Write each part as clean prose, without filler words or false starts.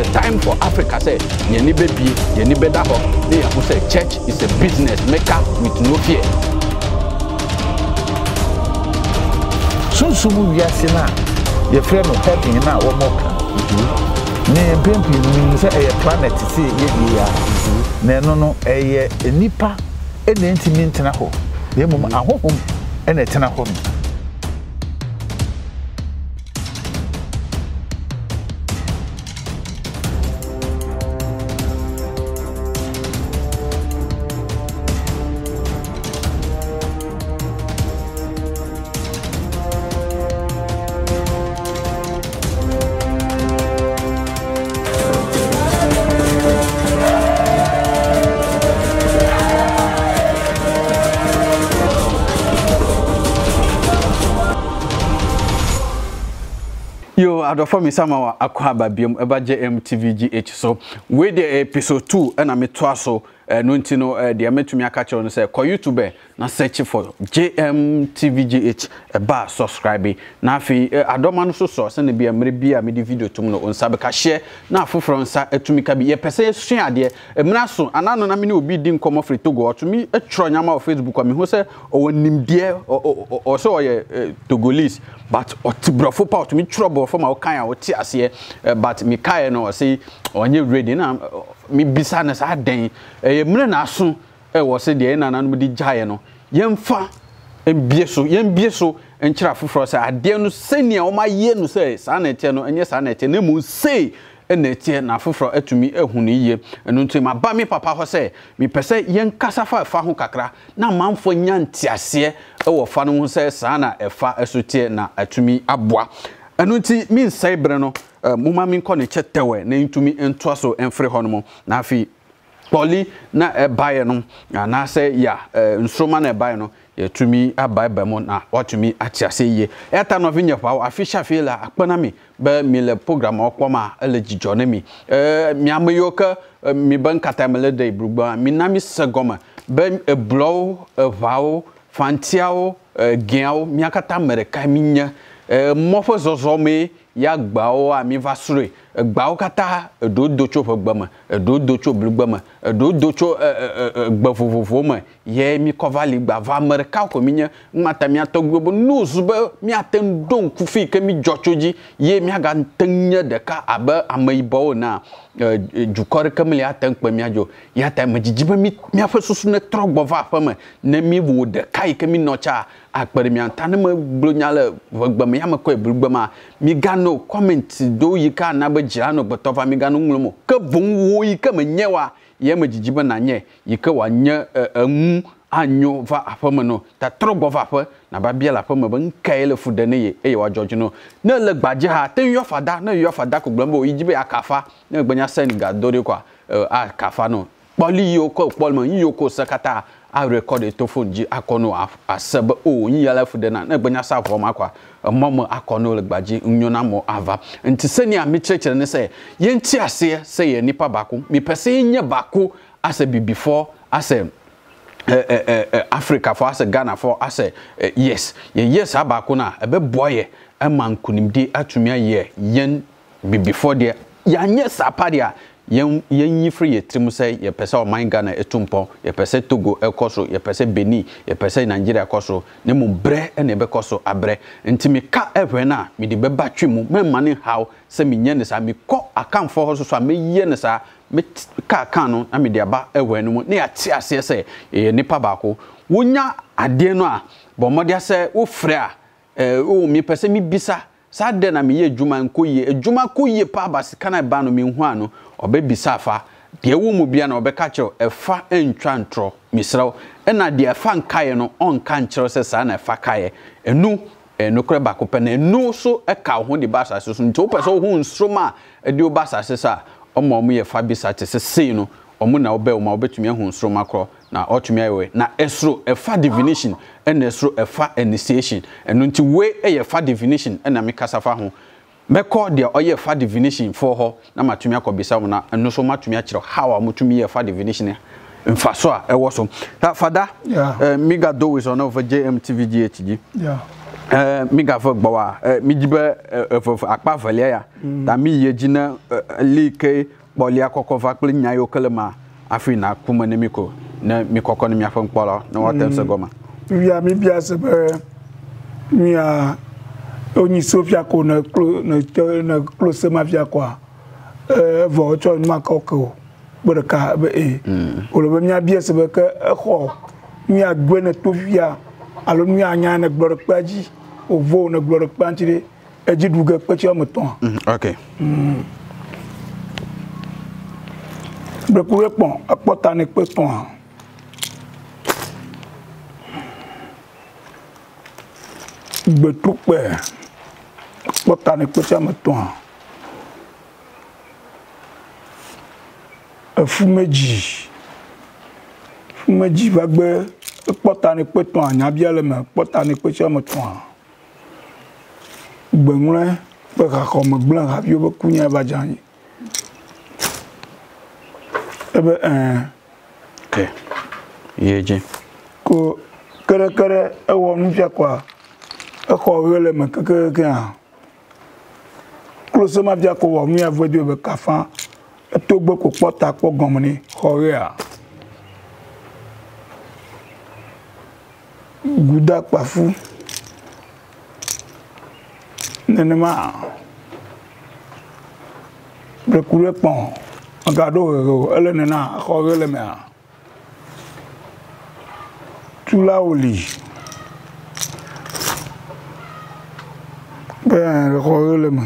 the time for Africa say yeni baby yeni beda ho they have say church is a business maker with no fear so we are seeing your friend of heaven now one more ne pempi ni say a planet say ye no a nipa e na ntimi ntena ho na mum ahohom e na tena ho Yo, adofo mi sama wa akwa babiom eba JMTVGH so we the episode 2 and I'm so no ntino the ametumi aka chero no say ko YouTube na search for JMTVGH eba subscribe na afi adoma no so se ne bia mere bia me di video tum no onsa be ka share na afoforo nsa etumi ka bi ye pese suen ade emra so anano na me ne obi di nkomo free Togo otumi etro nyama of Facebook ko me ho se o nimdie o so ye Togolese but otibrofo pa otumi trouble for my kind of ase but me kai no say onye ready na me bisa na sa den mre na aso wo se de na na no di jaye no yemfa embie so enkyira foforo say ade no senia o ma ye no say sa na ete no enye sa na ete na mu say na ete na foforo atumi ehunu yiye eno ntu ma ba me papa ho say me pese yen kasa fa ho kakra na manfo nya ntiase wo fa no ho say sa na efa esotie na atumi aboa eno nti mi nsai bre no muma min ko ne chetewe na ntumi ento so enfre ho no na afi poli na ebaye no na say ya nsroma na ebaye no yetumi abaye mo na watumi atiase ye eta no vinye pa official fela akpana mi be mi le program okoma elegijo na mi mi amayoka mi ban katamele de brugba mi na mi segoma be eblow vao fantiao giao mi akata mereka minya mofo zozome ya gbao a mi vasure gbao kata dodocho fogbama dodocho brugbama dodocho gbafofofo ma ye mi kovali gba va merka ko minya mata mi atogbo no zube mi aten don kufi ke mi jochoji ye mi aga tanya de ka aba amaibo na jukore kamli aten kpa mi ajo ya ta majijiba mi afasusu ne trogbo va fama na mi wo de kai ke mi nocha akpere mi antane ma blonyale fogbama ya makọ brugbama mi gano comment do yika na bejira no botova mi gano nglomo ke bon wo yika menyewa ye majijiba na nye yika wa nye anyo va afama no ta trogo va fa na ba bia la fama ban kaile fudane ye e wa George no na le gbaje ha ten yo fada na yo fada ko glambo yijibe akafa na gbanya Senegal dori kwa akafa no poli yo ko polman yo ko sakata a record to phone ji akono asebe o yin yala fudana na gbanya sa fo makwa momo akono le gbaje nyona mo ava nti seni a mi chekere ne say yenti ase say ye nipa bako mi pese nye bako ase before ase Africa for us Ghana for us yes yes abako na ebe boye e mankunimdi atumi aye yen before there ya nye sapadia yen yifri yetrim say ye pese o man Ghana etumpo ye pese Togo ekoso ye pese Benin ye pese Nigeria ekoso ne mu bre e ne be koso abre ntimi ka ehwe na mi de beba twemu memane how se mi nye ne sa mi ko akamfo ho so me ye ne sa me ka no na me de aba ehwe no mu ne ate ase se ye nipa bako wonya ade no a bo mode ase wo frɛ a o mi pese mi bisa sa de na me ye adwuma ko ye pa basika na ba no me hu ano obebisa afa de wo mu bia na obeka kyew efa entwa ntro misraw na de efa nkae no onka nkyew se sa na efa kae enu nokre bako pe na enu so eka ho de basa so nti wo pese wo hu nsroma de wo basa se sa omo ye fa bisa te se sei no omo na obe o ma obetumi hu nsroma kro na otumi ayewe na esro efa divination and esro efa initiation enu nti we efa divination na me kasafa ho meko de oye fa divination for ho na matumi akobisa mo na eno so matumi akire how amutumi ye fa divination mfa so a ewo so father miga do is on over JMTVGH yeah mi ga fo gbawa mi jibe akpa valia ya da mi ye jina like bolia kokova kple nya yo kelema afi na kuma ne miko na mi kokko ne mi afon kpolo na watem se goma ya mi bia se be mi a oni sofia ko na close ma via kwa vo cho ma kokko bodaka be o lo be mi bia se be ke ho mi a gbe na to via alo mi anya na gboro paji o vo na gboro pantire eji duga pachi o moton okay Brekure pon apota ni pe ton Betupe apota ni pe moton Fumeji va gbe apota ni pe ton anya bia le me apota ni pe moton Gbenle pe ka ko me gblon ha bi o be kunya ba jan ebe okay yeje ko kere ewo nfia kwa ko wele me keke a close ma bia ko wo mi avoid be kafa to gbo ko pota po gomni hore a guda pafu nenema Brekure pon agado elene na khogele me tula oli ben khogele me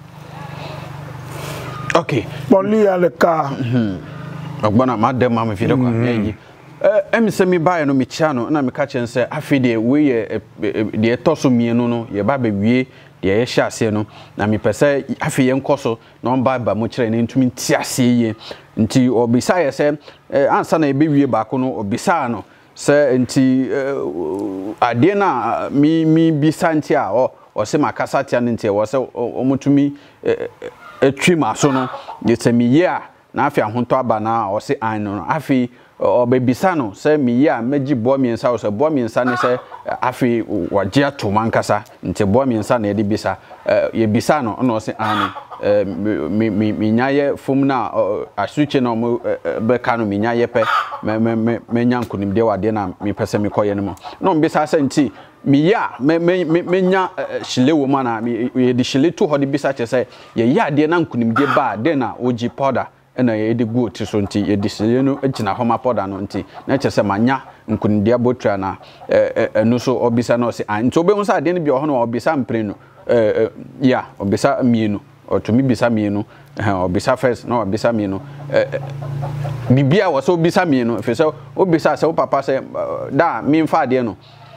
okay boli ale ka ogbona ma dem ma me fi de kwa yi se mi bae no mi chia no na mi ka chen se afi de we ye de toso mienu no ye ba be wie de ye hia ase no na mi pese afi ye nkoso na on ba mo kire ne ntumi ti ase ye nti obisa ye se ansa na e be wie ba ko no obisa no se nti ade na mi bisa nti a o se makasa tia nti wo se omutumi etwi maso no ye se mi ye a na afi ahonto aba na o se an no afi obebisa no se mi ya meji bo miensa o se bo miensa ne se afi waje ato mankasa nti bo miensa na ye bisa ye bisa no no se ani mi nyaye fom na asuche no mo be ka no mi nyaye pe me nyankunim de wade na mi pese mi koye no no bisa se nti mi ya me nya shilewo ma na ye di shile to ho de bisa che se ye ya de na nkunim de ba de na oji powder ena ye de go ti so nti ye di shile no agina homa powder no nti na che se manya nkunim abotra na enu so obisa no se nti obe hu sa de no bi ho no obisa mpre no ya obisa mienu otomi bisa mienu obisa first no obisa mienu bibia wo so obisa mienu fe so obisa se o papa se da mi mfa de no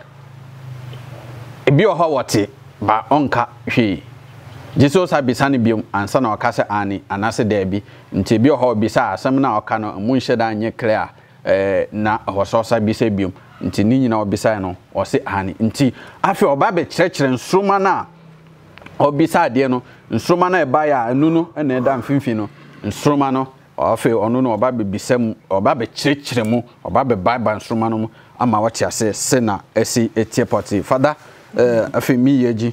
ebi o ha wote ba onka hwe jiso sa bisa ne biom ansa na okase ani anase da bi nti ebi o ha obisa asem na oka no mu nhye da anye clear na ho sa bisa biom nti ni nyina obisa no o se ani nti afi oba be kyerɛkyerɛ nsroma na obisa de no nsroma na eba ya anu no na eda mfimfi no nsroma no afi onu no oba be bisam oba be kyerɛkyerɛ mu oba be baiba nsroma no mu ama wati ase se na esi etie poti fada afi mi yeji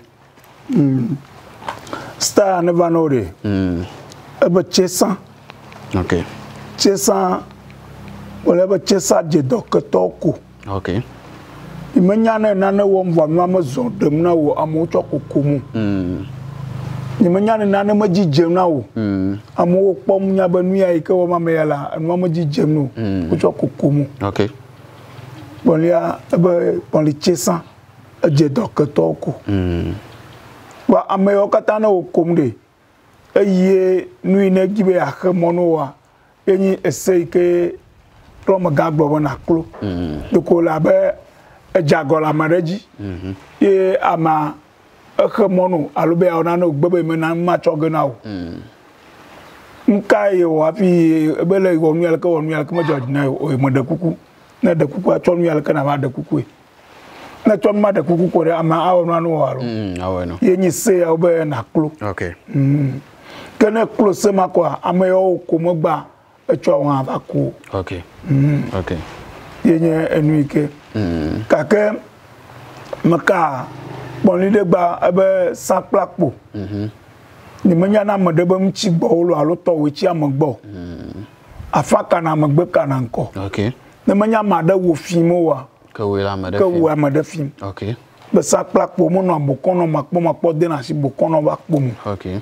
star never know de ebe chesa okay chesa wala ebe chesa je dokotoko okay imenya na wo mva no amazo dem na wo amocho kokomu imenya na majijem na wo amu pom nya banu ya ike wo mamela anu majijem no ocho kokomu okay bolia ebe polichesa je dokotoko wa ameyo kata na okomde eye nu ina gibe akemono wa enyi eseike rom gagbo na klo dokola be ejagola mareji ye ama akemono alube ona no gbebe me na ma chogena o nka ye wa fi ebele wonu yalka ma judge na o mo da kuku na da kuku a chonu yalka na ma da kuku na chonu ma da kuku ko ama awonu anu waro awonu ye nyi se ya obe na klo okay kene klo se ma kwa ameyo ko mo gba echo won avako okay ye nye enu ike kake maka bon li de ba ebe sans plaque po ni menya na mede be mchi gbo lo alo to we chi amgbo afa kana amgbe kana nko okay ni menya made wo fimo wa ka we la mede film ka we mede film okay be sans plaque po mo no abokono makpo de na si bokono ba kpo mu okay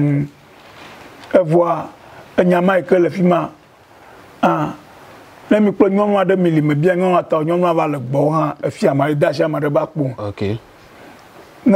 e voit nyama ke le fima let me put nyɔnu aɖe mi li me bia nyɔnu atɔ nyɔnu va le gbɔ hã efi ama de asi ama ɖe ba kpo okay ne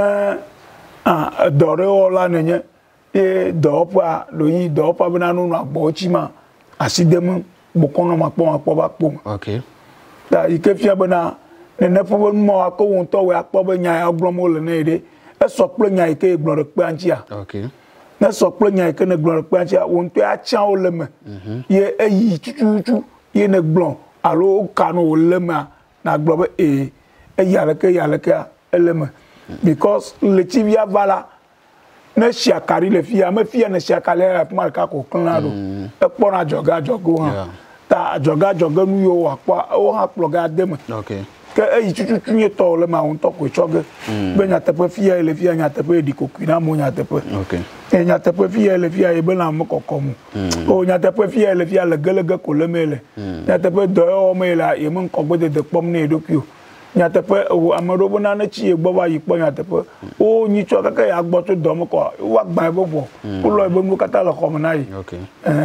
dɔ ɖe wɔ la nenye ye dɔwɔƒea ɖo yi dɔwɔƒea bena nonu agbɔ tsi ma asi dem bokɔnɔ makpɔ ba kpo okay ta yi ke fia bena nene ƒe be numɔ akɔ wo ŋutɔ wɔ akpɔ be nya ya gblɔm wo le ne ɖe esɔ kple nya yi ke gblɔ ɖe kpea ŋutia okay ne sɔ kple nya yi ke ne gblɔ ɖe kpea ŋutia wo ŋutɔ atsã wo le me ye eyi tututu ye ne gblɔ alo kanu wo le me na gblɔ be ya leke ele me because le tivia va la ne siakari le fia me fia ne siakari la kuma ka ko klana do e kpɔna jogo ha ta joga nu yo akpɔ o ha kplɔ ga de me okay ke eyi tututu nye tɔ le ma on tɔ ko tsɔge be nya teƒe fia le fia nya teƒe di ko kuna mo nya teƒe okay e nya teƒe fia le fia e be na me kɔkɔmu o nya teƒe fia le fia le gelege ko le me le nya teƒe dɔyɔ me la e me kɔgbe de kpɔm ne ɖokui nya teƒe ameɖo be na ne tsi e gbɔ va yi kpɔ nya teƒe o nyi tsɔ keke ya gbɔ tso dɔ me kɔ wa gba e be vo o lɔ e be nu kata le xɔ me na yi okay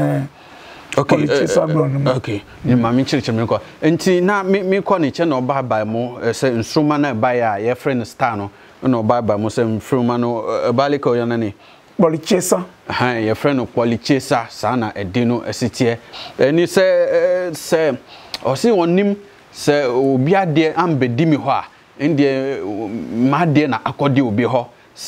okay okay ni mami chirichiri me ko enti na mi ko ni che no ba ba mo se nsroma na ba ya ye friend star no no ba ba mo se nsroma no ba le ko yana ni Polichesa ye friend no Polichesa sa na edino esitie ni se o si wonim se obi ade ambedi mi ho a ndie ma de na akodi obi ho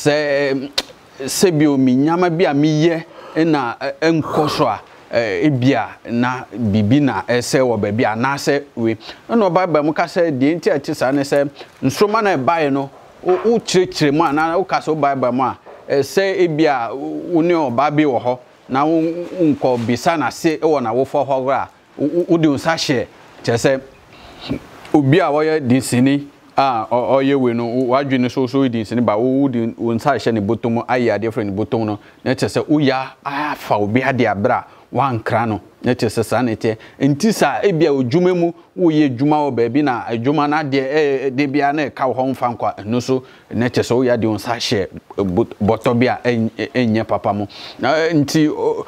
se bi o mi nyama bi a mi ye na enkoso a ebia na bibi na ese wo ba bia na se we no ba mu ka se de nti ati sa ne se nsoma na bae no o chirechire mu na o ka so ba mu a se ebia woni o ba bi wo ho na nko bisa na se wo na wo fo ho gra o de unsa hye che se obi a wo ye dinsini oye we no wadwene so dinsini ba wo di unsa hye ne botom ayi ade fre ne botom no na che se o ya afa obi ade abra wan krano nete sesa nete ntisa ebia odwuma mu wo ye dwuma wo ba bi na adwuma na de bia na ka ho mfa nkwa no so nete so ya de onsa hye boto bia enye papa mu nti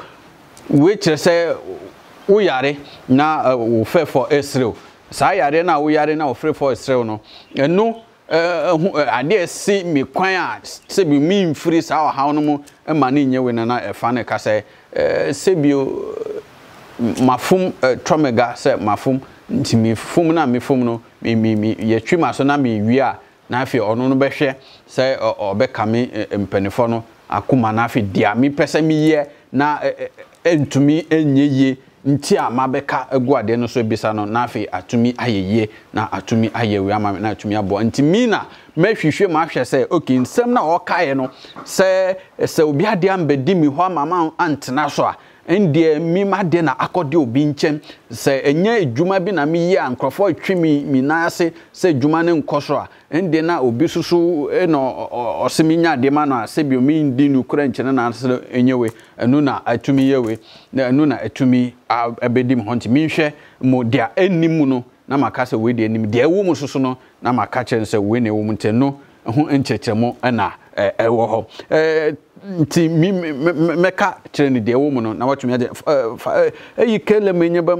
we kire se wo yare na wo fe for Israel sa yare na wo yare na wo fe for Israel no eno ade si mi kwan a se bi mi mfiri sa ha no mu ma na nye we na efa na ka se sebio mafum tromega se mafum nti mi fum na mi fum no mi ye twima so na mi wi a na afi ono no behwe se obeka mi mpanifo no akuma na afi dia mi pese mi ye na entumi enyeye nti ama beka egu ade no so bisa no na afi atumi ayeye na atumi ayewe ama na atumi abo nti mi na mehwehwe ma hwe se okay nsem na o kae no se obi ade ambedi mi ho ama antena so a ndie mi ma de na akode obi nchem se enye edwuma bi na mi yi ankrofo atwi mi na ase se edwuma ne nkoso a ndie na obi susu no osemi nya de ma no se bi omi ndi nu kura nchene na ase enyewe enu na atumi yewe na enu na atumi abedi mi honti mi hwe mo dia enimu no na maka se we de enim de ewo mu susu no na maka kire se we na ewo mu nteno ho enchechemo na ewo ho nti mi meka kire ni de ewo mu no na watumi ade eyi kele menye ba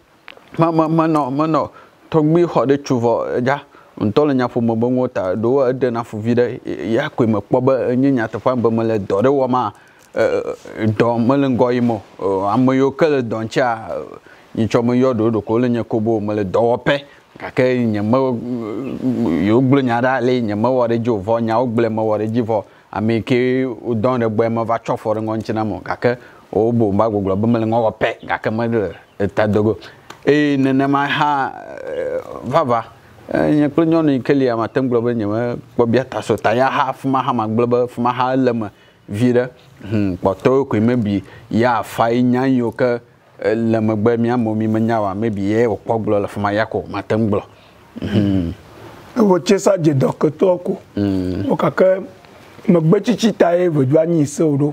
ma no togbi ho de chuvo ja ntole nya fo mo ngota do de na fo vide ya ko me kpo ba nyinya tafa ba mele do de wo ma do mele ngoyimo amoyo kele doncha nchomo yodo ko le nya kobo mele do wope kake nyama yo gble nya da le nyama wore jovo nya ogle ma wore jivo ameke udon de gbe ma va chofo ngo nchina mo kake obo mba goglo ba mele ngo wope kake ma tadogo nene ma ha vava nya kle nyono ikeli ama tenglo ba nyama gbo bia taso ta ya ha fuma ha ma glo ba fuma ha lema vire poto ko mebi ya fa nya yo ka le megbe mi amo mi menyawa maybe ye okpoglo le fuma yako matenglo wo chesa je docteur ko o kaka me gbechichi tae vodwa ni sodo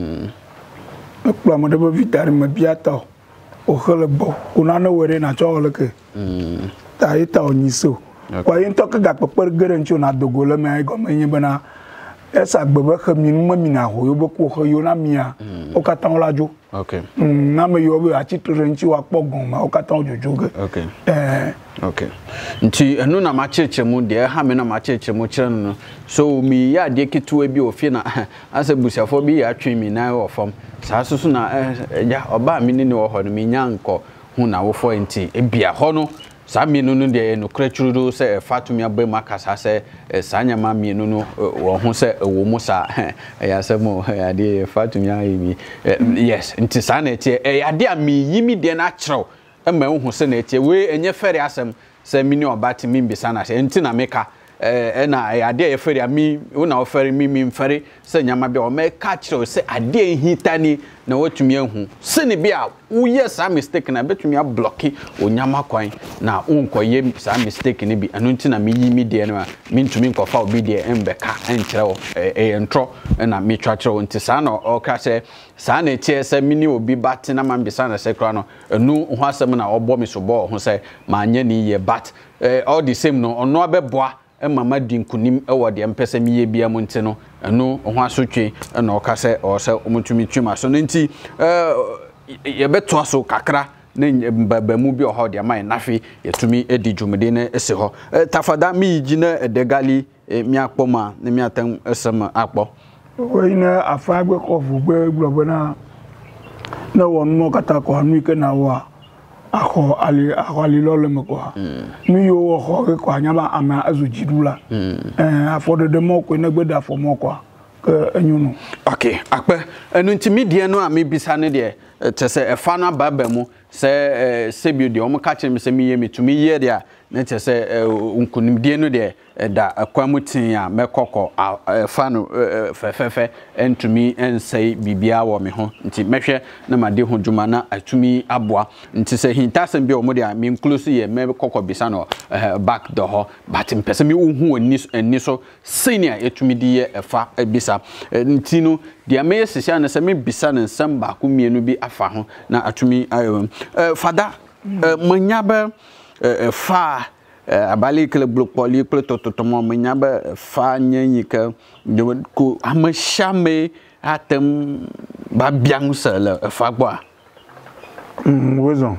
me kpla mo de vitari me biata o khele bo kuna no were na cho leke tae ta oni so kwa yin to ka gakpper gere nchu na dogole me go me yin bana esa gbebe khami no mi na ho yo bo ko ho yo na mia o ka tan la jo okay na me yo be a chi tre nchi wa pogon ma o ka tan jojo ge okay okay nti enu na ma chechemu de ha me na ma chechemu kire no so mi ya de ketua bi ofie na asa busiafo bi ya twen mi na ofom saa susu na ya oba mi ni wo ho no mi nya nko hu na wo fo nti ebia ho no sa mienu no de no krachuru se fatumi abai makasa se sanya ma mienu no wo ho se wo mu sa ya se mo ya de fatumi ayi yes nti sa na etie ya de a mi yimi de na kyerɛw ma wo ho se na etie we enye fere asem se mini obati mi mbisa na se nti na meka na ya de ye fere mi una ofere mi mfere se nyama be o me ka kyerɛw se ade hitani na watumi ahu se ne bia wo yes a mistake na betumi a block onyama kwan na unkoye sa mistake ne bi anu nti na mi yi mi de no a mi ntumi nkofa obi de embeka enkyerɛw entro na mi twatwerɛw nti sa na o ka se sa na etie se mini obi bat na man bisa na se kra no enu ho asem na obo mi so bo ho se ma anya ni ye bat all the same no ono abeboa mama dinkunim ewo de mpese mi ye bia mu nti no eno ho asotwe na o ka se o se omutumi twima so nti ye beto aso kakra na baba mu bi o ho de mai nafi yetumi edi dwumede na ese ho tafada mi gina edegali mi akpoma na mi atam esem akpo we na afa gbe kofu gbe gbo na won mo kata ko anu ke na wa ako ali lole mko mi yo ho ko anyama ama azujidula afode de mo ko na gbeda fo mo ko enyunu okay akpe enu ntimi de no ami bisa ne de tese efa na baba mu se sebio de o mo ka kire se mi ye metumi ye de a na tese unkunim de no de da akwamutin a mekoko fa no fefefe entumi ensei bibia wo me ho nti mehwe na made ho dwuma na atumi aboa nti se hintasem bi o mo de a me include ye mekoko bisa no back the ho but mpese mi uhu ani so senior etumi di ye efa bisa nti no de me sisia na se me bisa na nsem ba ko mienu bi afa ho na atumi ayo fada manyabe fa abali kle blok poli kle tototomo manyabe fa nyanyi ka ko amashame atem ba biang se le fa gba wezon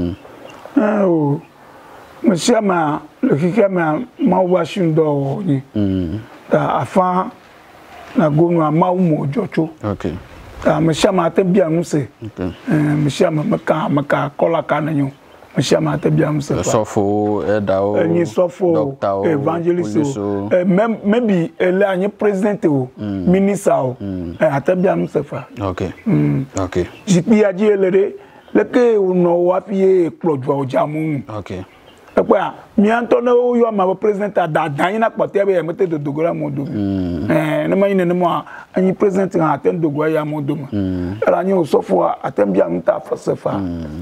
oh mashama le kikama mawashindo ni ta afa na gonu amawmo jocho okay mashama atem biang se mashama maka kola kananyo mashama te biam se sofo edao ni sofo evangelist maybe ele anyi president o minister o ate biam se fa okay okay jipi aji elere leke uno wa fie klojwa ojamu okay ekwa mi antona o yo ma president da dan na kpote be mete dodogora modo na ma yin ne mo anyi president na aten dogora ya modo era anyi o sofo aten biam ta fa se fa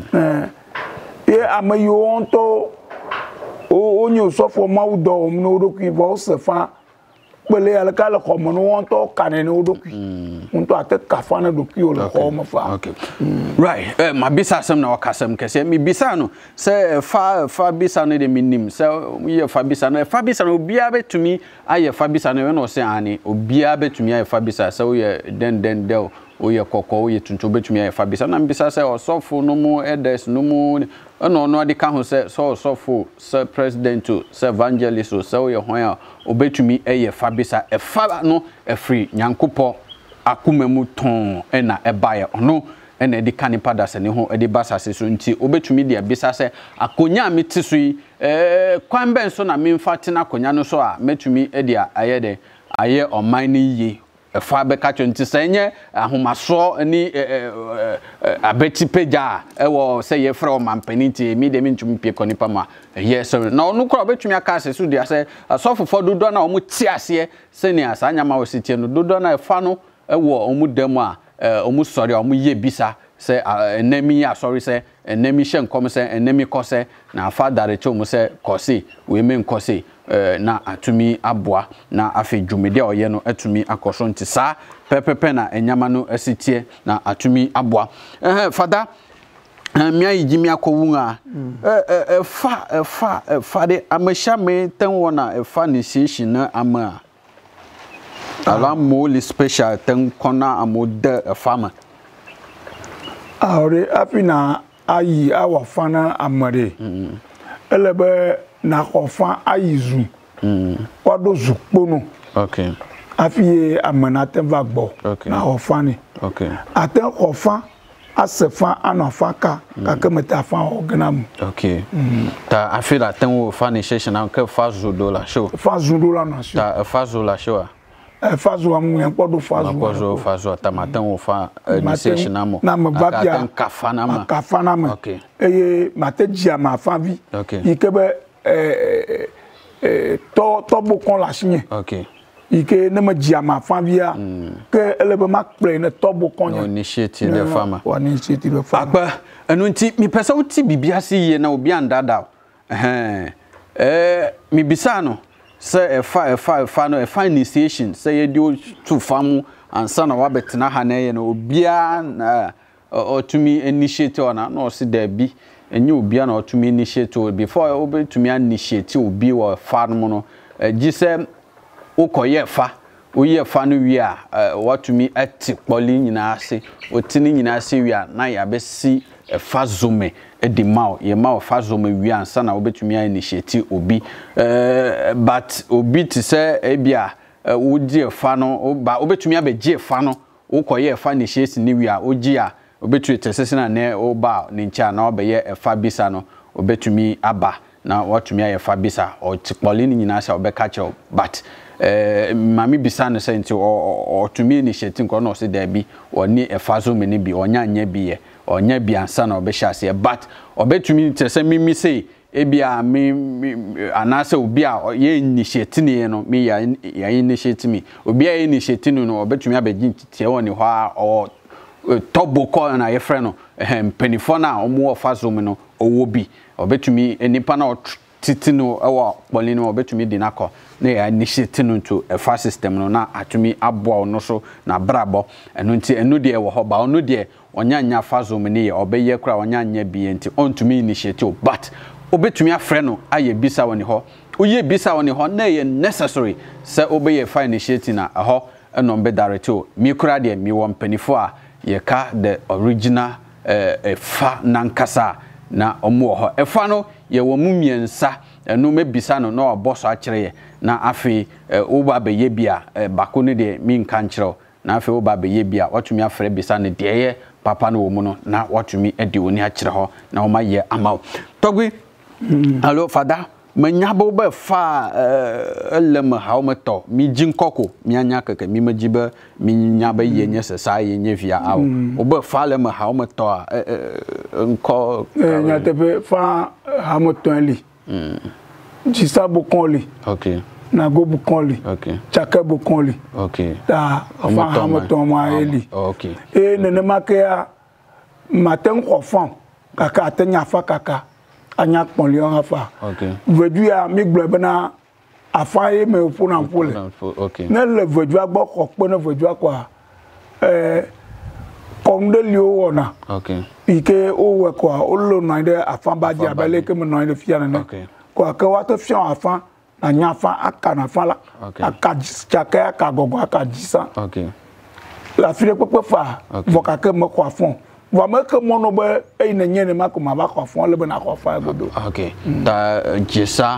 ye amayo onto onyo sofo mawdo no doku bo sefa pele alkala ko mo onto kanene odoku onto atet kafana doku o le ko mo fa okay right ma bisa sem na wakasem kese mi bisa no se fa bisa no de minim se ye fa bisa no obia betumi aye fa bisa no we no se ani obia betumi aye fa bisa se o ye den del oye kokko oye tuntu betumi aye fa bisa na bisa se osofo no mu edes no mu no ade ka ho se so osofo se president se evangelist se oye hon a obetumi aye fa bisa e fa no e free nyankopɔ akumemu ton na ebaye ono ena edi kanipa da se ne ho edi basase so nti obetumi dia bisa se akonya metiso yi kwan ben so na memfa tena akonya no so a metumi edi aye de aye oman ni yi efa be ka nti se nye ahomaso ni abeti peja ewo se ye fra o mampani nti mi de mentumi pie konipa ma ye so na onu kro obetumi aka se so dia se asofofo dodo na o mu ti ase se ne asanya ma wo sitie no dodo na efa no ewo o mu dam a o mu sori o mu ye bisa say enemy ya sorry say enemy shen come say enemy kose na afa direct mu say kose we men kose na atumi aboa na afi dwumede oye no atumi akoso nti sa pepepe na enyama no asitie na atumi aboa fada mia yijimi akowunga fa de amasha me tan wona fa initiation na ama ala mo special tan kona amode fama Aure apina ayi awafana amare. Elebe na kofa ayizu. Wado zukpono. Okay. Afiye amanate vagbo. Okay. Na ofani. Okay. Aten kofa asefa anafaka kakemete afa organam. Okay. Ta afila tan wo initiation na ke fa zodola show. Fa zodola na show. Ta fa zola show. Fazo amu yankodo fazo. Fazo tamatan wo fa initiation namo. Na mabapia kafanama. Kafanama. Okay. Eye mateji ma favi. Okay. Ikebe to bokon la sinye. Okay. Ike ne ma ji ma favia ke elebe ma play ne to bokon ya. Initiate the farmer. Wa initiate the farmer. Akpa enu nti mi pesa uti bibia si ye na obi andada. Mi bisa no say efa initiation say ye do to farm ansa na wabetena ha na ye na obia na otumi initiate ona na o si da bi enye obia na otumi initiate before obetumi initiate obi wo farm no gi se ukoye fa oye fa no wi a watumi ati kpoli nyina ase otini nyina ase wi a na ya besi fa zome edi maw ye maw fa zome wi ansa na obetumi initiate obi but obi ti se ebia wodi fa no ba obetumi abeje fa no ukoye fa initiate ni wi a ogi a obetu tesese na ne oba ni ncha na obeye fa bisa no obetumi aba na watumi aye fa bisa o tikpoli ni nyina ase obeka che but mami bisa no say nti o tumi initiate nko no se da bi oni efazo meni bi onya anya bi ye onya bi ansa na obehase but obetumi tese mimi say ebia mi anase obi a ye initiate ni no mi ya initiate mi obi a initiate no obetumi abegi tie woni ho a tobo call na ye friend no penifo na omo ofazo me no owo bi obetumi enipa na titino ewa kpoli no obetumi di nakọ na ya initiate no to a fast system no na atumi aboa no so na brabo eno nti eno de ewo ho ba ono de onyanya fazo me ne obeye kra onyanya bi enti ontumi initiate but obetumi afre no aye bisa woni ho oye bisa woni ho na ye necessary se obeye fa initiate na ho eno be direct o mi kra de mi wo mpanifo a ye ka the original fa nankasa na omo ho efa no ye wo mumiensa eno mebisa no na oboso akire na afi oba beye bia bako ne de mi nka nkire na afi oba beye bia watumi afre bisa ne de ye papa no wo mu no na watumi edi oni akire ho na o ma ye amaw togwi allo fada manyabo ba fa elem haumeto mi jinkoko mi anya keke mi majibe mi nyaba ye nyese sa ye nye via aw oba fa lem haumeto a nko nya tepe fa haumeto li jisa bokonli okay na go bokonli okay chaka bokonli okay ta fa haumeto ma eli okay nene makea maten khofan kaka atenya fa kaka anya kponlion afa okay vedua mi globena afa ye me funa pole okay ne le vedua gbo kokpo ne vedua kwa kondelio wona okay ike owe kwa olo no de afa ba di abele ke me no de fia ne okay kwa ke wa to fion afa na nya afa aka na fa la aka chaka aka gogo aka jisa okay la file pepe fa voka ke me kwa fon va me que mon obe e ne nyene ma ko ma ba ko fon le be na ko fa godo okay da jesa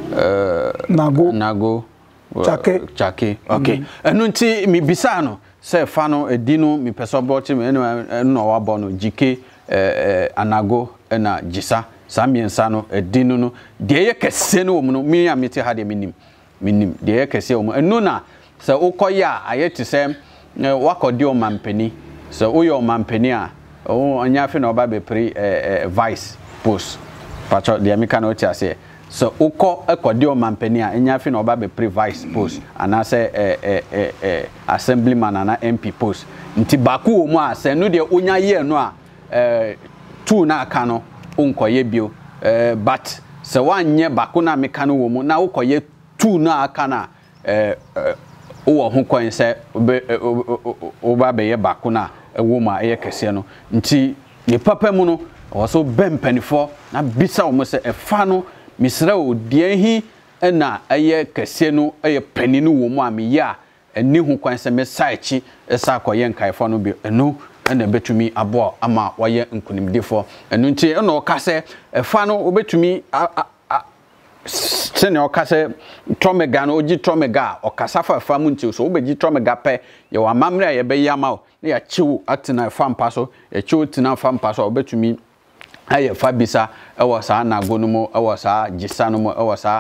nago chake okay enu nti mi bisa no se fa no edino mi peso bochi me no wa bo no jike anago na jisa samiensa no edino no de ye kese no mu no mi amete ha de minim de ye kese o mu enu na se ukoya ayeti se wakodi o mampeni se uyo mampeni a anya fe na oba be pre vice post pacho de amika na oti ase so uko ekodi o mampeni a anya fe na oba be pre vice post ana se assemblyman ana MP post nti baku wo mu a se no de onya ye no a two na aka no onkoye bio but se wanye bako na meka no wo mu na wokoye two na aka na wo ho kwan se oba be ye bako na wo ma ye kese no nti ni papa mu no wo so bempanifo na bisa wo se efa no misra o die hi na eye kese no eye paninu wo mu amiya eni ho kwan se mesaichi esa akoye nkaifo no bi eno na betumi abo ama waye nkunimdefo eno nti na okase efa no obetumi sene okase tromega no ogi tromega okasa fa fa mu nti so obeji tromega pe ye wa mamre ye be yama na ya chiwu atina fa mpa so ya chiwu tina fa mpa so obetumi aye fa bisa ewo sa na gonu mu ewo sa gisa no mu ewo sa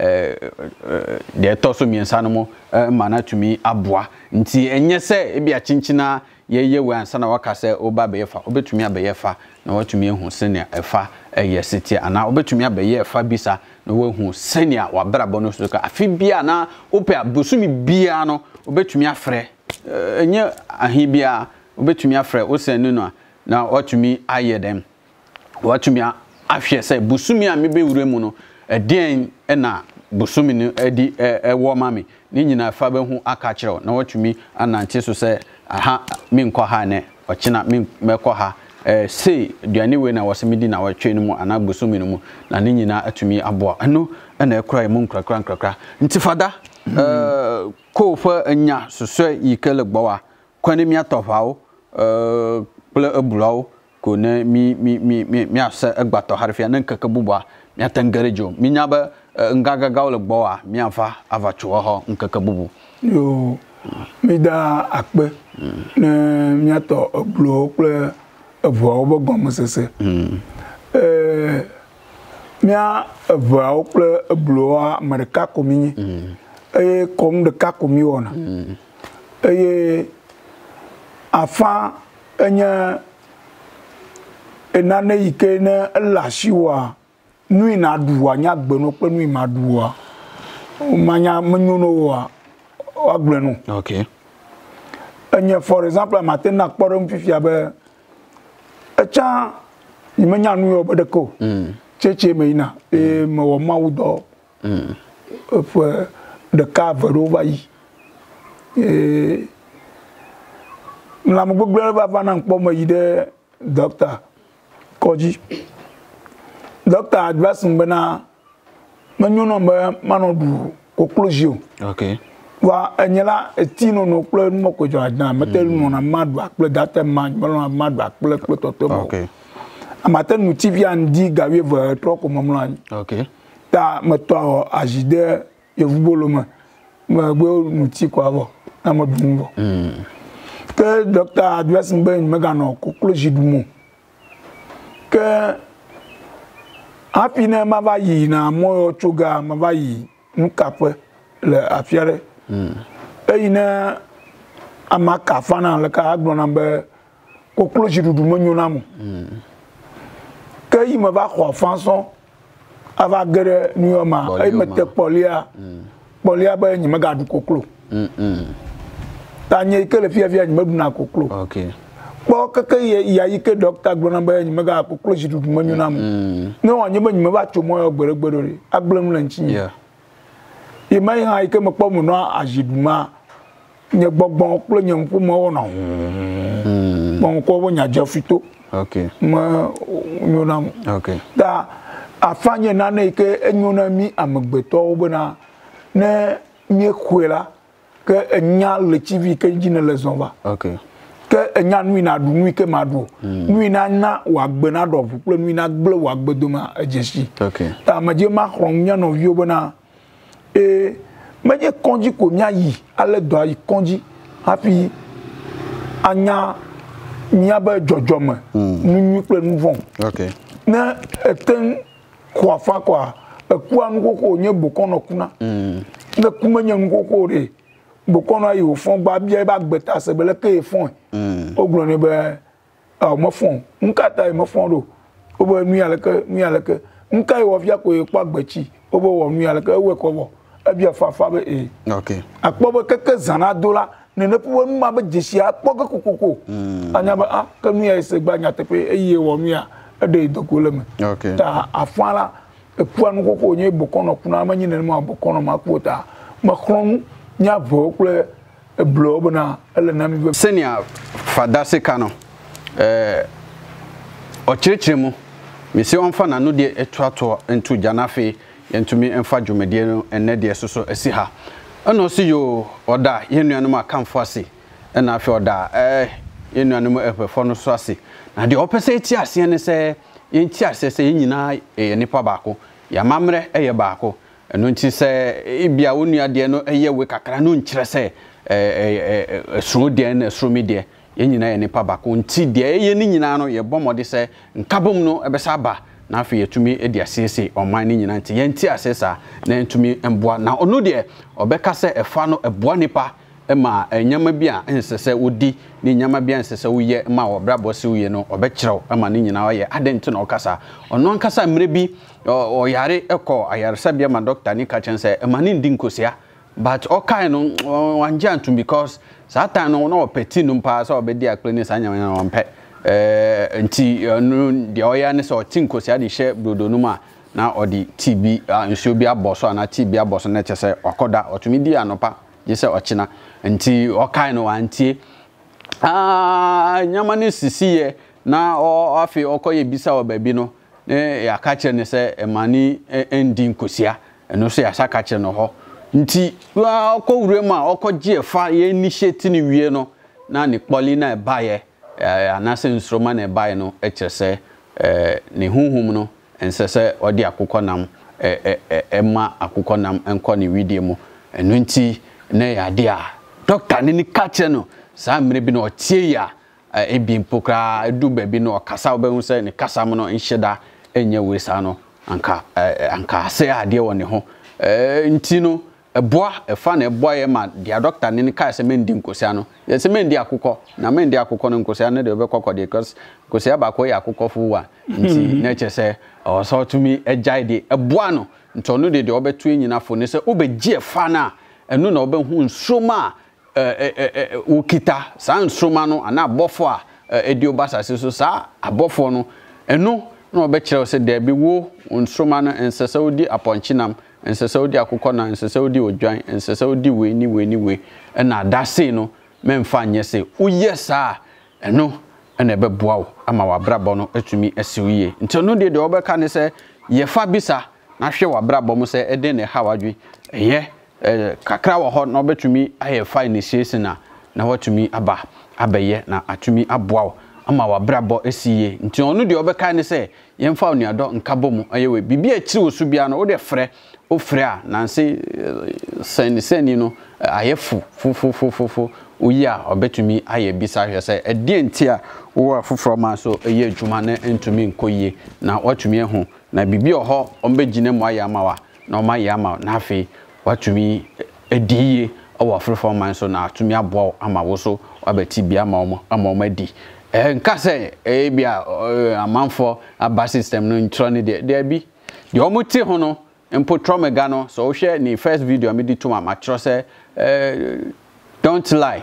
de toso miensa no mu mana tumi aboa nti enye se e bia chinchina ye we ansa na wakase oba be yefa obetumi abeyefa na watumi ehu senia efa eye setia ana obetumi abeyefa bisa na wehu senia wabrabo no so ka afi bia na ope abusumi bia no obetumi afre enye ahi bia obetumi afre osenu no na watumi aye dem watumi ahwe se busumi a mebe wure mu no den na busumi no edi ewo mami ni nyina fa be hu aka kire na watumi anante so se aha min ko ha ne ochina min meko ha sei duane we na wasemidi na watwe no mu ana busumi no mu na ni nyina atumi aboa eno na ekura mu nkrakra nti fada ko fa anya soso yikele gbawa kwani mi atofao ple ebulawo ko ne mi asa egbato harfia nan kaka bubwa mi atangarejo mi nyaba ngaga gawle gbawa mi afa avacho ho nkaka bubu yo mi da akpe ne mi ato eblo ple evo obo gomo sese mi a evo ple eblo amerika komi kom de ka komi ona afa enya enane yike ne lashiwa nui na duwa nya gbeno pe nui ma duwa manya menyono wa agblenu okay enya for example matin na kporo mfifia be echa ni menya nu yo bedeko cheche meina me wo mawudo for the cover over yi la mo gbogbo ba na npo mo yi de doctor Koji doctor advice mbena manyono mbe manodu conclusion okay wa enyela etino no kple moko jo adna metel no na madu akple data man balo madu akple kple toto okay amaten mu tv andi gawe ve troko momlan okay ta meto agide yevubolo me gbe mu ti kwa bo na modungo que docteur advice mbe megano conclusion du mo que apine mavayi na moyo chuga mavayi nkape le afiere eyina amaka fana le ka agbona be kokloji dudu monyona mu que yi me va khwa fanson ava gere nioma ay mete polia ba nyi mega du koklo tanye ke le fia nyi medu na koklo okay bo keke ya yike doctor gbona ba nyi mega koklo ji dudu monyona mu no onye ba nyi me va chomo yo gberegbero ri agblem le nchi yeah imai ha ike me kpo mu no ajiduma nye gbogbon klo nye mpu mo wona bon ko bo nya jafito okay ma nyona okay da afanye na na ike enyona mi amegbeto obona ne nye kwela ke enya le chivi ke jina le zonva okay ke enya nui na du nui ke madu nui na wa gbe na do fu nui na gble wa gbe do ma ejesi okay ta maje ma khron nya no vi obona meje konji ko nya yi ale do yi konji happy anya nya ba jojoma nu ple nu von okay na eten kwa fa kwa eku anu koko nye bokono kuna na kuma nya nu koko re bokono ayi o fon gba bia ba gbeta se bele ke fon oglo ni be mo fon nkata mo fon do obo nu ya leke nkai wo via ko e pa gbechi obo wo nu ya leke we ko wo abia fafa be okay akpobo keke zana dola ne ne pu ma ba jisia kpoga kokoko anya ba kanu ya se gba nya tepe eye wo mi a de dokole me ta afala epu anu koko nye bokono kuna ma nyine ma bokono ma kwota ma kron nya vo kule eblo bana ele na mi senia fada sekano ochirechiremu mesi onfa na no de etuato entu janafe yentumi enfa dwumede no enne de soso esi ha eno si yo oda yenuanum akamfo ase na afi oda yenuanum epefo no so ase na de opese eti ase ne se yenti ase se yenyina nipa baako ya mamre eye baako eno nti se ibia onua de no eye we kakra no nkyere se suro de na suro mi de yenyina ye nipa baako nti de eye ni nyina no ye bomode se nkabom no ebesa ba na afi yetumi edi asese oman ni nyina nti yenti asesa na entumi emboa na ono de obeka se efa no eboa nipa ema enyama bia ensese wodi ni nyama bia ensese woye ma obrabo se woye no obekyerew ema ni nyina woye adenti na okasa ono ankasa mre bi oyare eko ayaresa bia ma doctor ni ka chense ema ni ndi nkosia but okai no wanje antum because satan no na opeti no mpa so obedi akpleni sanya na wampe nti no de oya ne so tinkosia de hye brodo no ma na odi TB nsuo bi aboso na TB aboso na chese okoda otumi di anopa jese ochina nti okai no antie nyama ne sisiye na afi okoye bisa obabi no ne ya ka kire ne se emani endi nkosia eno so ya saka kire no ho nti okowure ma okoje fa ye initiate ni wie no na ni kpoli na ebaye anase nsroma na ebaye no ekirese ne hunhum no ensese odi akokonam ema akokonam enko ni widie mu eno nti na ya dia doctor ni kache no sa mre bi no otie ya ebi mpokra edu baby no kasa obehu se ne kasa mo no nheda enye wesa no anka se ade woni ho nti no eboa efa na eboa ye ma dia doctor ni ka se mendi nkosia no ye se mendi akukọ na mendi akukọ no nkosia ne de obekọkọ de because nkosia ba ko ya akukọ fuwa nti na che se o so tumi ejai de eboa no nto no de obetu enyina fo ne se obeji efa na enu na obehu nsroma ukita sa nsroma no ana abofo a edi obasase so sa abofo no enu na obekire se de bi wo nsroma no ensese odi aponchinam ensese odi akukọ na ensese odi odwan ensese odi we ni na adase no memfa nyese uyesa eno na ebeboa wo ama wabrabo no atumi asiwiye nti no de obeka ne se yefa bisa na hwe wabrabo mo se ede ne hawadwi eye kakra wo ho na obetumi ayefa initiation na watumi abaye na atumi aboa wo ama wabrabo asiye nti ono de obeka ne se yemfa onuado nkabomu ayewe bibi akiri wo su bia no wo de frɛ ofre a nansi seni no ayefu fu uya obetumi aye bisa hwe se ede ntia wo afufro ma so eye adwuma na entumi nkoyie na watumi ehu na bibi oho ombegine mu aye amawa na omaye amawa na afi watumi ediye owo afufro ma so na atumi aboa ama wo so abeti bia ma omadi nka se bia amanfo aba system no ntro ne de bi de omuti ho no empo tromega no so hwe ni first video me di to ma tro se don't lie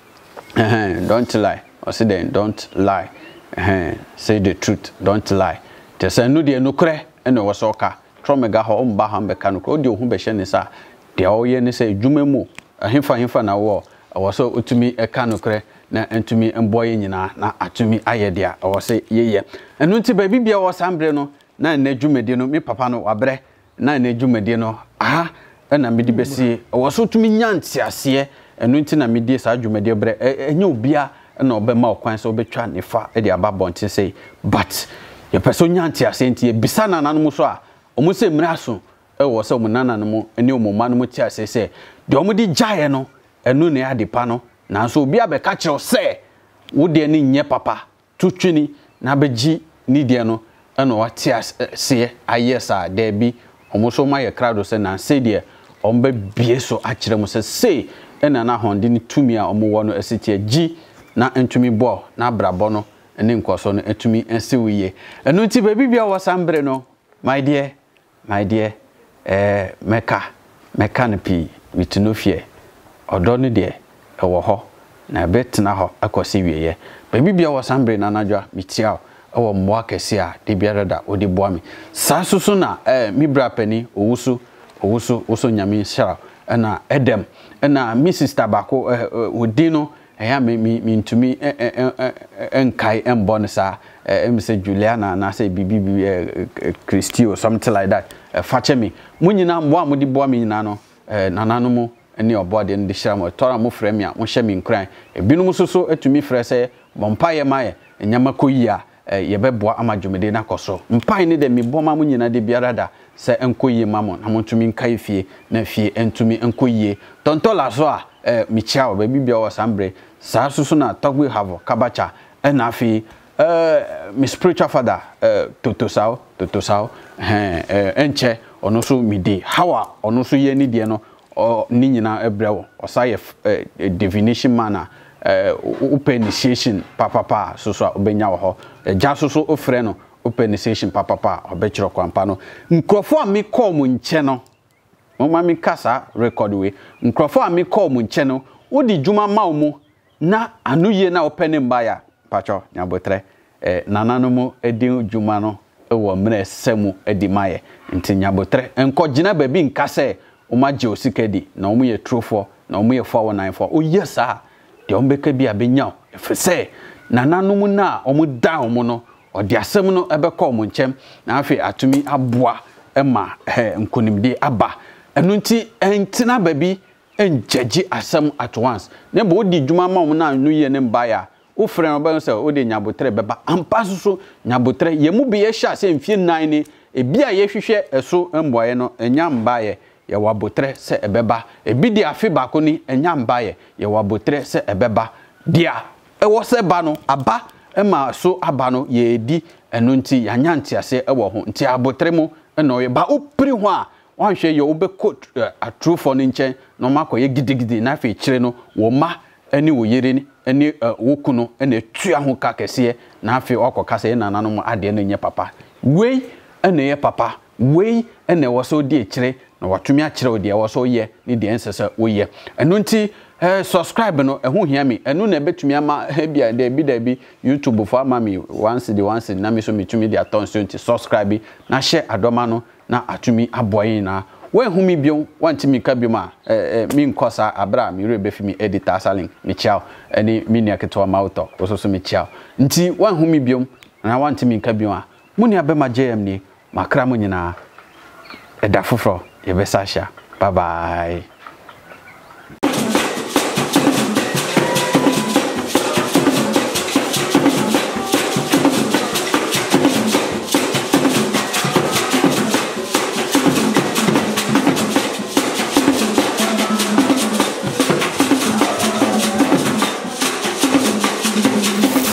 don't lie or say then don't lie say the truth don't lie te say no de nokre ene wo so ka tromega ho mba ha mbeka no ko de ohu be hye ne sa de oye ne say dwumemu ahemfa na wo so otumi eka nokre na entumi emboye nyina na atumi ayedia wo say yeye enu nti ba bibia wo sambre no na na dwumede no me papa no wabre na na dwumede no na medi besi wo so tumi nyanti ase enu nti na medi sa dwumede bre enye obia na obema okwan so obetwa ne fa e de ababonte say but ye person nyanti ase nti e bisa na nanom so a omo se mraso e wo se omo nananom ene omo manom ti ase se de omo di jaye no enu ne adepa no na so obi abeka kire se wo de ne nye papa tutwini na beji ni de no ena wati ase ayesa de bi omo so ma ye crowd se na se de omba bie so akire mo se ena na honde ni tumi a omo wo no asiti gi na entumi bo na brabo no ene nkoso no etumi ensiwiye enu nti ba bibia wo sambre no my dear meka ne pi with no fear odo no de ɛwɔ hɔ na ɛbɛtena hɔ akɔsi wieyɛ baabi bia wɔ sambre na anadwa metia ɛwɔ mmoa kɛse a de biara da odi boa me saa soso na mi bra pani owuso nyame hyara na edem na mi sister bako odi no ɛya me ntumi enkai embo ne saa say Juliana na say bibi Christy or something like that fache me munyina mbo amodi boa me nyina no nanano mu ene obode ne de hyira mo tora mo frɛ me a mo hye me nkran ebinum soso atumi frɛ sɛ bompa ye maye nyama koyi a yebeboa amadwumede na koso mpa ne de me boma mo nyina de biara da sɛ enkoyi mamo na mo ntumi nkai fie na fie entumi enkoyi tontola so a michia ba bibia wo sambre saa soso na togwe havo kabacha na afi my spiritual father totosao enche ono so midi hawa ono so ye ni de no ni nyina ebrewo osaye divination man open initiation papa so obenya wo ho ja so ofre no open initiation papa obechiro kwampa no nkrofo a me call mu nche no mama mi kasa record we nkrofo a me call mu nche no wodi djuma ma mu na anuye na open mba ya pacho nyabotre nanano mu edi djuma no ewo mre semu edi maye nti nyabotre enko gina baby nkase omaje osikedi na omu ye trofo na omu ye 494 o yes ah de ombeka bi abenya efese nanano mu na omu da omu no odi asem no ebekọ omu nchem na afi atumi aboa ema nkonimde aba enu nti entina baby enjeji asem at once ne bo odi djuma ma omu na anu ye ne mba ya o frɛ no ba so o de nyabotre beba ampa so nyabotre ye mu bi ye hya se mfie nan ni ebi a ye hwehwɛ eso mboye no enya mbaye ye wabotre se ebeba ebi di afi bako ni enya mbaye ye wabotre se ebeba dia ewo se ba no aba ema so aba no ye di enu nti yanya ntiase ewo ho nti abotre mu na o ye ba opiri ho a wanhwe ye obekọ atrufo ni nchen no makoye gidigidi na afi kire no wo ma ani wo yere ni ani wokuno ene tua ho ka kese na afi okokasa na nanu mu ade na nye papa wei ene ye papa wei ene wo so die kire na watumi a kire ode wo so ye ni de ensese wo ye enu nti subscribe no ehu hia mi enu na betumi ama bia de bi YouTube for ama mi once na mi so metumi de atonso nti subscribe na share adoma no na atumi aboyin na when humi bion wantimi ka bioma mi nkosa abra mi rebefi mi editor salink mi chao eni mini aketo mauto ososo mi chao nti when humi biom na wantimi ka bioma muni abema JM ni makra mo nyina eda foforo yebesasha bye bye.